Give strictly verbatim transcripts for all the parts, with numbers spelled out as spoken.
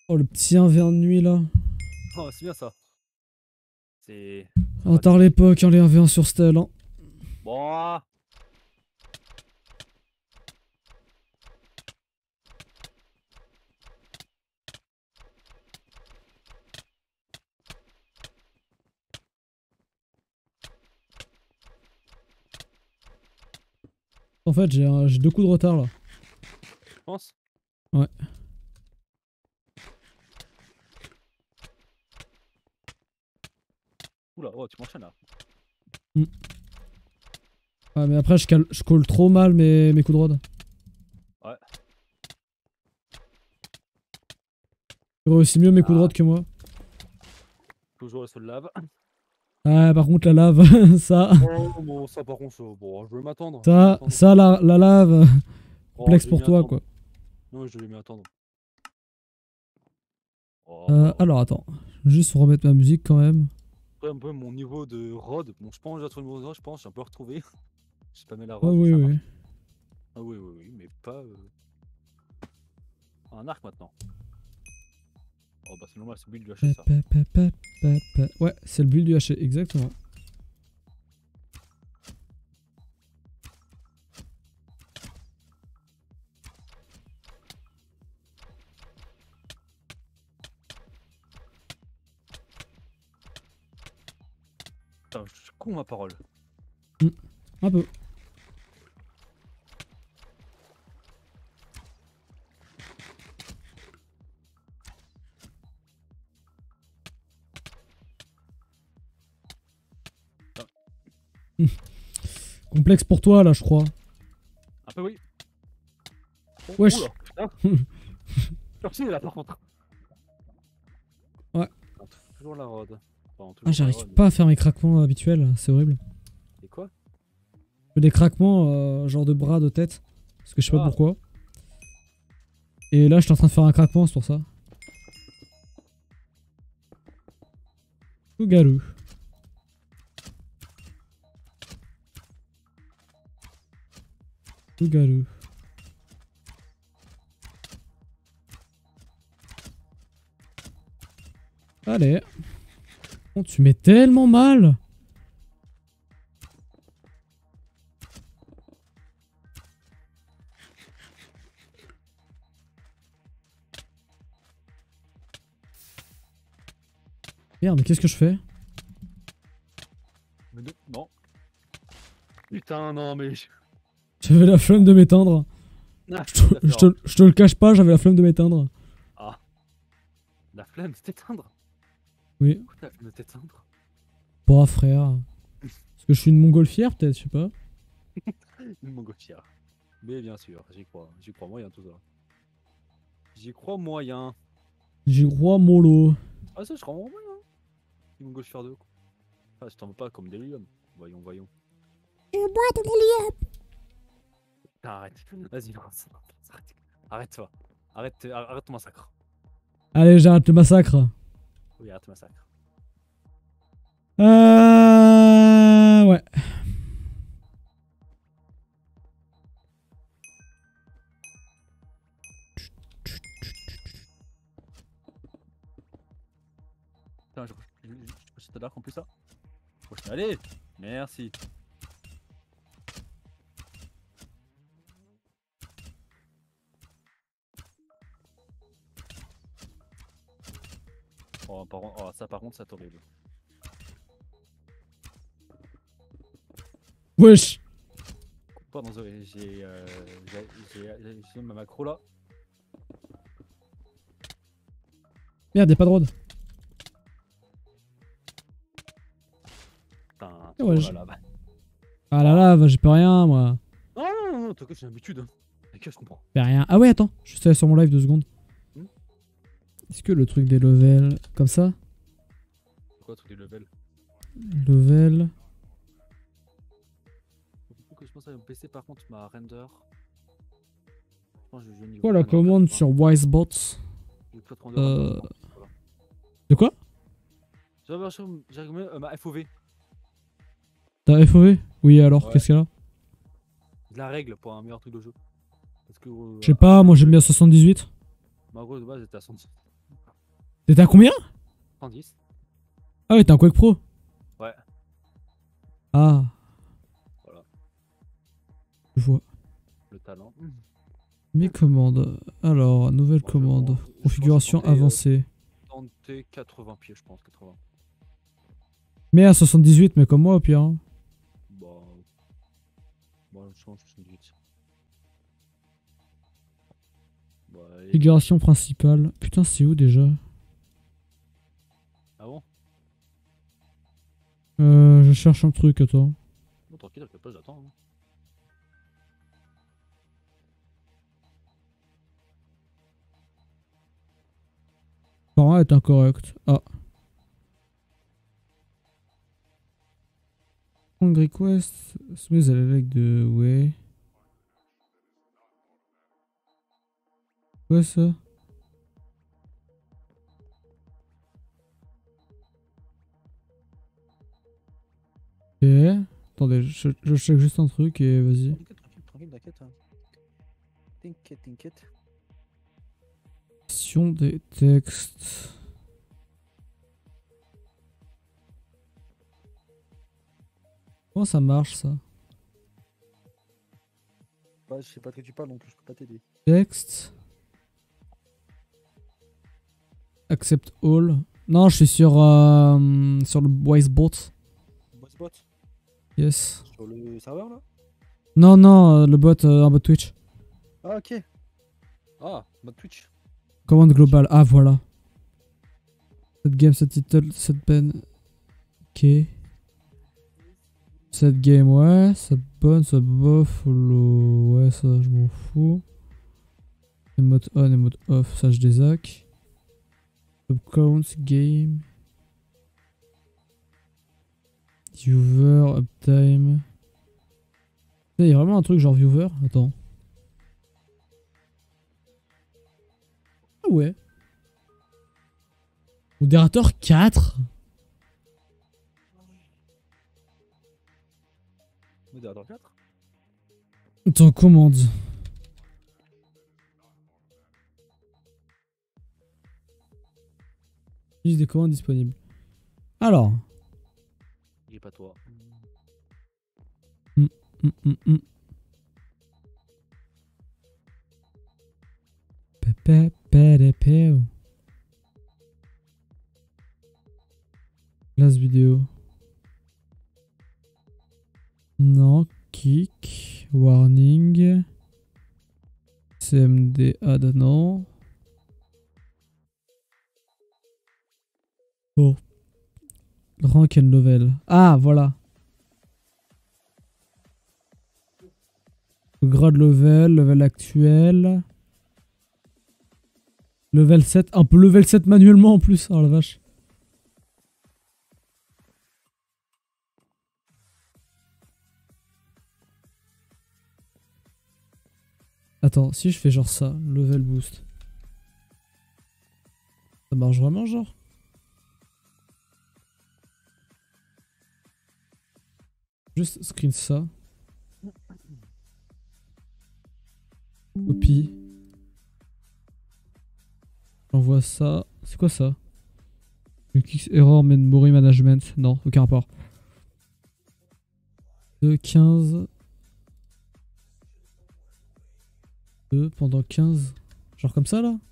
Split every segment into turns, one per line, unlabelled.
Oh, le petit un v un de nuit là.
Oh, c'est bien ça. C'est.
Oh, tard l'époque, hein, les un v un sur Stell. Hein.
Bon.
En fait, j'ai un- j'ai deux coups de retard là.
Je pense.
Ouais.
Oula, oh, tu m'enchaînes là.
Mm. Ouais, mais après, je, cale, je colle trop mal mes, mes coups de rod.
Ouais.
Tu aussi mieux mes coups de
Ah.
rod que moi.
Toujours le sol lave.
Ah, par contre, la lave, ça.
Oh, bon, ça par contre, ça, bon, je vais m'attendre.
Ça, ça la, la lave. Complexe pour toi, quoi.
Non, je vais m'y attendre. Oh,
Euh,
bah,
alors, attends. Juste remettre ma musique quand même.
après, un peu mon niveau de rod. Bon, je pense que j'ai trouvé le niveau de rod, je pense, j'ai un peu retrouvé. J'ai pas mis la
Oh,
rod,
oui,
ça
oui.
marche. Ah oui, oui, oui, mais pas. Euh... Un arc maintenant. Oh, bah, c'est normal, c'est build du H, ça.
Pa, pa, pa, pa, pa. Ouais, c'est le build du H, exactement.
Putain, je suis con ma parole.
Mm. Un peu. Mm. Complexe pour toi, là, je crois.
Un peu, oui. Oh,
Wesh.
oula, putain. Merci là par contre.
Ouais.
Toujours la rod. Enfin, toujours
Ah,
la
j'arrive
rod.
pas à faire mes craquements habituels, c'est horrible.
Et quoi?
Je fais des craquements, euh, genre de bras, de tête. Parce que je sais pas
Ah.
pourquoi. Et là, je suis en train de faire un craquement, c'est pour ça. Ougalou. Ougalou. Allez. Oh, tu mets tellement mal. Merde, mais qu'est-ce que je fais?
Mais non, non. Putain, non, mais.
J'avais la flemme de m'éteindre.
Ah,
Je te, je, te, je te le cache pas, j'avais la flemme de m'éteindre.
Ah. La flemme de t'éteindre?
Oui.
Pourquoi la flemme de t'éteindre?
Bah, frère. Parce que je suis une montgolfière, peut-être, je sais pas.
Une montgolfière. Mais bien sûr, j'y crois. J'y crois moyen tout ça. J'y crois moyen.
J'y crois mollo.
Ah, ça, je crois moyen. Une montgolfière de quoi? Ah, je t'en veux pas comme des lions. Voyons, voyons.
Je bois de l'hélium.
Arrête. Vas-y, lance. Arrête. Arrête-toi. Arrête, arrête, arrête ton massacre.
Allez, j'arrête le massacre.
Oui, arrête ton massacre.
Euh... Ouais.
Putain, je je- je- je peux sauter l'arc en plus ça. Allez, merci. Oh, par, oh, ça par contre, c'est horrible.
Wesh.
Pardon, Zoé, j'ai euh, j'ai j'ai ma macro là.
Merde, y'a pas de rod.
Putain,
Ah ouais,
oh
je-
là là.
Ah là là, j'ai pas rien, moi.
Non, non, non, non, t'inquiète, j'ai l'habitude. Hein. T'inquiète, je comprends.
J'ai rien. Ah ouais, attends. Je suis allé sur mon live deux secondes.
Hmm.
Est-ce que le truc des levels. Comme ça?
C'est quoi le truc des levels?
Level.
Faut que je pense à mon P C par contre, ma render. Je pense que je vais niveau
Quoi la
render
commande
quatre-vingts.
sur Wisebots?
J'ai pas de render,
Euh.
voilà.
De quoi?
J'avais j'ai remis euh, ma F O V.
T'as F O V? Oui, alors,
Ouais.
qu'est-ce qu'il y a là?
De la règle pour un meilleur truc de jeu. Parce que. Euh,
Je sais pas, moi j'aime bien soixante-dix-huit.
Ma gros de base était à cent.
T'étais à combien?
cent dix.
Ah ouais, t'es un Quake Pro.
Ouais.
Ah.
Voilà.
Je vois.
Le talent.
Mes commandes. Alors, nouvelle
Bon, je
commande.
pense- je pense que
Configuration
tenter, euh,
avancée.
tenter quatre-vingts pieds, je pense. quatre-vingts.
Mais à soixante-dix-huit, mais comme moi au pire. Hein.
Bah. Bon, je change soixante-dix-huit. Bah, et-
Configuration principale. Putain, c'est où déjà?
Ah bon?
Euh, je cherche un truc, attends.
Bon, tranquille, t'inquiète pas, j'attends. Hein.
Apparemment, elle est incorrecte. Ah. Long request. Soumise à la règle de. Ouais. Quoi ça? Ok. Attendez, je, je check juste un truc et vas-y.
T'inquiète, tranquille, tranquille, t'inquiète. hein. T'inquiète, t'inquiète.
Question des textes. Comment ça marche ça?
Bah, je sais pas de quoi tu parles, donc je peux pas t'aider.
Texte. Accept all. Non, je suis sur, euh, sur le Wisebot.
Bossbot
Yes.
sur le serveur là?
Non, non, euh, le bot, euh, un bot Twitch.
Ah, ok. Ah, mode Twitch.
Commande globale. Ah, voilà. Cette game, cette title, cette pen. Ok. Cette game, ouais. Ça bonne, ça bof. Le... Ouais, ça, je m'en fous. Et mode on et mode off, ça, je désac. Count, game. Viewer, uptime. Il y a vraiment un truc genre viewer. Attends. Ah ouais. Modérateur quatre.
Modérateur quatre.
Attends, commande. Liste des commandes disponibles. Alors.
Il est pas toi.
Hum, hum, hum. Pepe, pepe, pepe. Classe vidéo. Non. Kick. Warning. C M D add, non. Oh. Rank and level. Ah, voilà. Grade level, level actuel. Level sept. Un peu level sept manuellement en plus. Oh la vache. Attends, si je fais genre ça, level boost. Ça marche vraiment genre? Juste screen ça. Copie. J'envoie ça. C'est quoi ça? X error memory management. Non, aucun rapport. deux, quinze. deux pendant quinze. Genre comme ça là?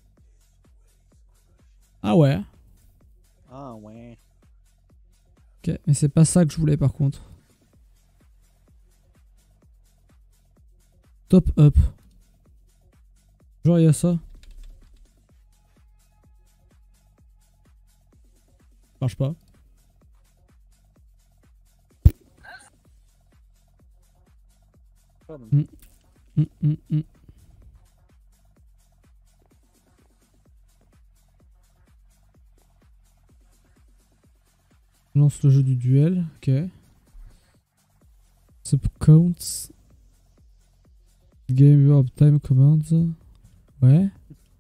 Ah ouais.
Ah ouais.
Ok, mais c'est pas ça que je voulais par contre. Top up. Genre il y a ça. Marche pas.
Pardon.
Mm. Mm, mm, mm. Lance le jeu du duel. Ok. Subcounts. Game view uptime commands. Ouais.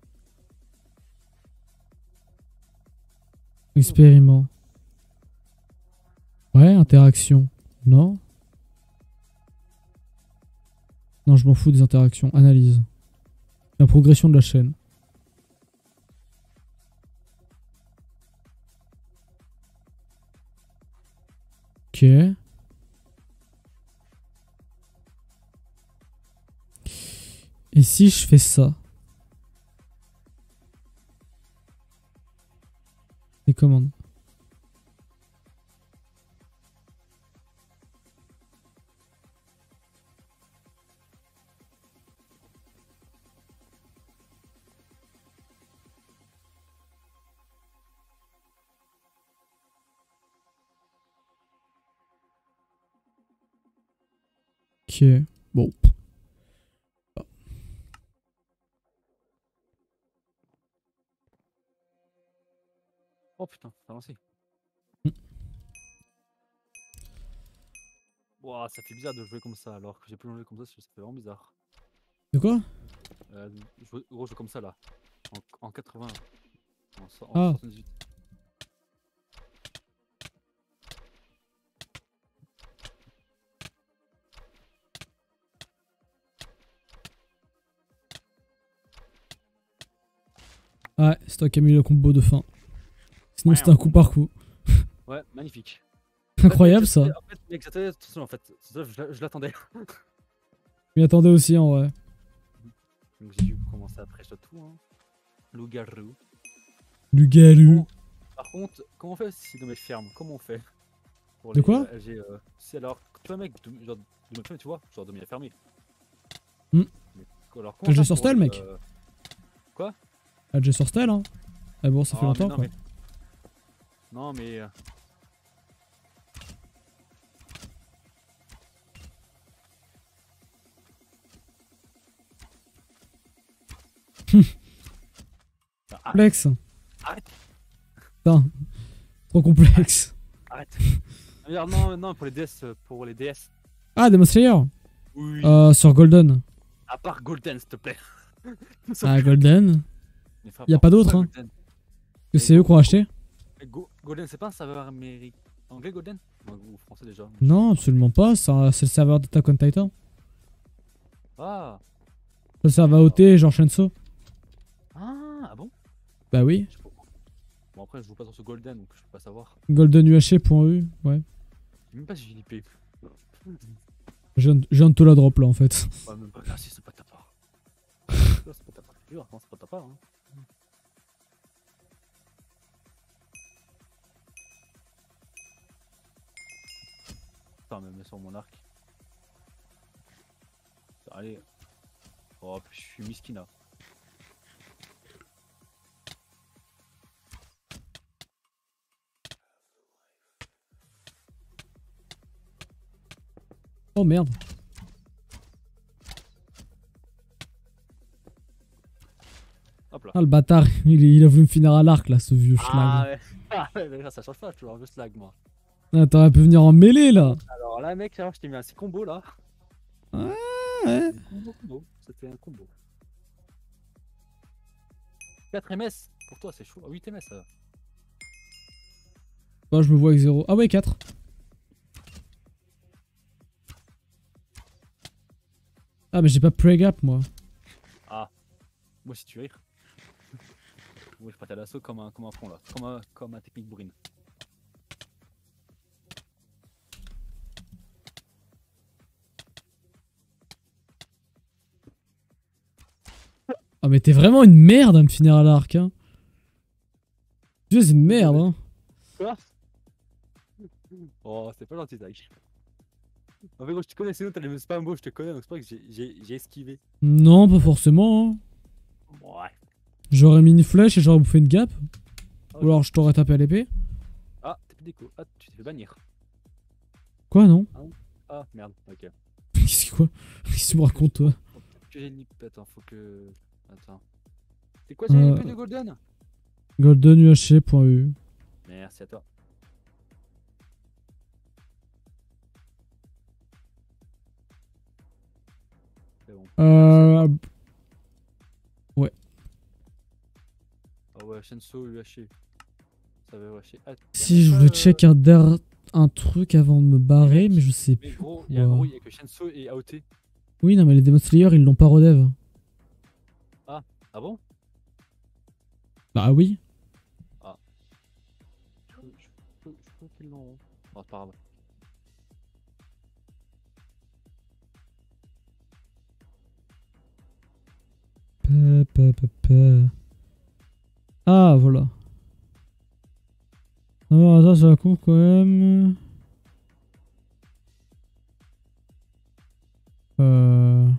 Expériment. Ouais, interaction. Non. Non, je m'en fous des interactions. Analyse. La progression de la chaîne. Ok. Et si je fais ça? Les commandes. Ok. Bon.
Oh putain, ça a lancé.
Mm.
Ouah, ça fait bizarre de jouer comme ça alors que j'ai plus joué comme ça, ça fait vraiment bizarre.
De quoi?
Euh, jouer, gros, jouer comme ça là. En, en quatre-vingts. En, so- en
Ah.
soixante-dix-huit.
Ouais, c'est toi qui as mis le combo de fin. Sinon c'était un coup par coup.
Ouais, magnifique.
Incroyable
En fait,
ça.
En fait, mec, j'attendais, attention, en fait, ça, je, je l'attendais.
Je m'y attendais aussi en vrai.
Donc j'ai dû commencer après sur tout. Hein. Loup-garou.
Du galu.
Bon, par contre, comment on fait si dans mes fermes? Comment on fait pour
De
les,
quoi?
euh, L G, euh, si alors, tu vois mec, de, genre, de mes fermes, tu vois, genre de mes fermiers.
Hmm.
Mais, alors, comment
L G
faire
sur
pour
style,
les,
mec.
euh, Quoi?
L G sur style, hein. Ah bon, ça fait
Ah, mais
longtemps
non,
quoi.
mais... Non, mais... euh, bah, arrête,
Complexe.
arrête,
Putain. Trop complexe.
arrête. Regarde, non, non, pour les D S, euh, pour les D S.
Ah, Demon Slayer.
Oui.
Euh, sur Golden.
À part Golden, s'il te plaît.
Ah, Golden.
Mais frère,
Y a
par
pas
contre,
d'autre,
pourquoi
hein.
Golden
Que
Et
c'est eux
Go-
qui ont acheté?
Mais Go- Golden, c'est pas un serveur américain. Anglais, Golden? Ou français déjà?
Non, absolument pas. C'est un- c'est le serveur d'Attack on Titan.
Ah,
C'est le serveur O T, genre Shenso.
ah, ah bon?
Bah oui.
Je sais pas. Bon, après, je joue pas sur ce Golden, donc je peux pas savoir.
golden U H C.eu. Ouais.
Je sais même pas si j'ai l'I P.
Je viens de- je viens de te la drop là en fait.
Ouais, même pas. Merci, c'est pas de ta part. Non, c'est pas de ta part, je te jure. Non, c'est pas de ta part. Hein. Putain, même sur mon arc. Allez. Oh, je suis miskina.
Oh merde.
Hop là.
Ah le bâtard, il, il a voulu me finir à l'arc là, ce vieux
Ah
schlag.
ouais. Ah ouais, mais là, ça change pas, je suis toujours un peu slag moi.
Ah, t'aurais pu venir en mêlée là.
Alors là, mec, alors, je t'ai mis un petit combo là.
Ouais, ouais.
Combo, combo. C'était un combo. quatre M S pour toi, c'est chaud. Ah, huit M S. Ça.
Bah, je me vois avec zéro. Ah ouais, quatre. Ah, mais j'ai pas pre-gap moi.
Ah, moi si tu rires. Moi je partais à l'assaut comme un, comme un con là. Comme un, comme un technique bourrine.
Ah, mais t'es vraiment une merde à me finir à l'arc, hein. Dieu, c'est une merde, hein.
Quoi? Oh, c'était pas gentil, Zach. En fait, gros, je te connais, sinon t'allais me spam beau, je te connais, donc c'est pour ça que j'ai esquivé.
Non, pas forcément, hein.
Ouais.
J'aurais mis une flèche et j'aurais bouffé une gap.
Ah,
Ou alors je t'aurais tapé à l'épée.
Ah, t'es plus déco. Ah, tu t'es fait bannir.
Quoi, non?
Ah, merde, ok.
Qu'est-ce que quoi? Qu'est-ce que tu me racontes, toi?
Faut que j'ai l'I P. Attends, faut que. Attends. C'est quoi, j'ai
Euh.
l'I P de Golden?
golden U H C.eu.
Merci à toi. C'est bon.
Euh.
Ah ouais, Shenso, U H C. Ça va U H C. Ah,
Si je voulais check un, der... un truc avant de me barrer, mais je sais
Mais
plus.
gros, il y a
quoi.
gros, il y a que Shenso et A O T.
Oui, non, mais les Demon Slayer, ils l'ont pas redev.
Ah bon?
Bah oui.
Je, je, je, je crois qu'ils l'ont. Oh, c'est pas grave.
Pa, pa, pa, pa. Ah, voilà. Alors, attends, ça court quand même. Euh...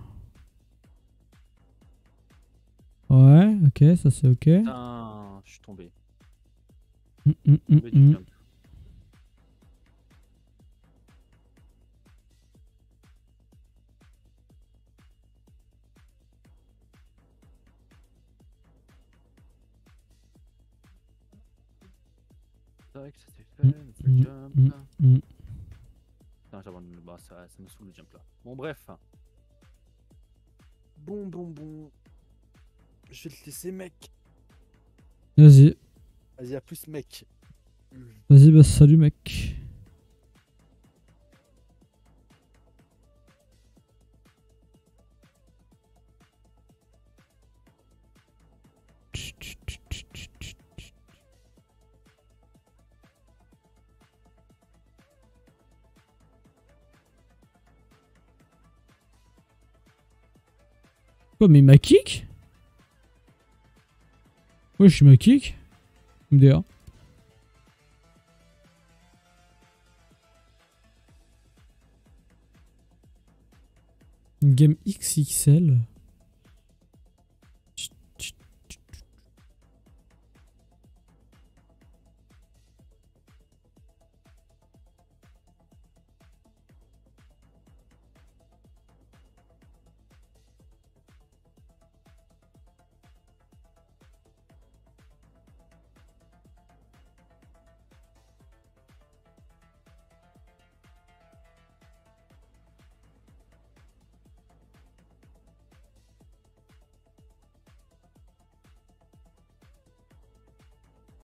Ouais, ok, ça c'est ok.
Putain, je suis tombé.
Mm, mm, mm,
Tombé du
mm.
jump. C'est vrai que ça s'est fait,
Mm,
le free
mm,
jump.
mm, mm.
Putain, j'abandonne le bas, ça, ça me saoule le jump là. Bon, bref. Bon, bon, bon. Je vais te laisser, mec.
Vas-y,
Vas-y, à plus, mec.
vas-y, bah salut mec. Quoi, mais il m'a kick? Ouais, je suis ma kick. M D A. Game X X L.